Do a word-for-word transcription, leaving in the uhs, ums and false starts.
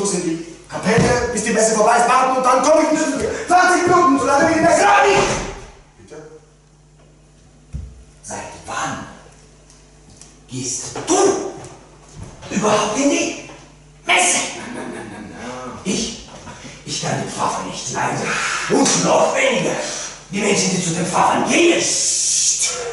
muss in die Kapelle, bis die Messe vorbei ist, warten und dann komme ich in Düsseldorf. zwanzig Minuten, so lange wie die Messe. Rani! Bitte? Seit wann gehst du überhaupt in die Messe? Na, na, na, na, na. Ich? Ich kann den Pfaffen nicht leiden. Und noch weniger die Menschen, die zu den Pfaffen gehen. Psst.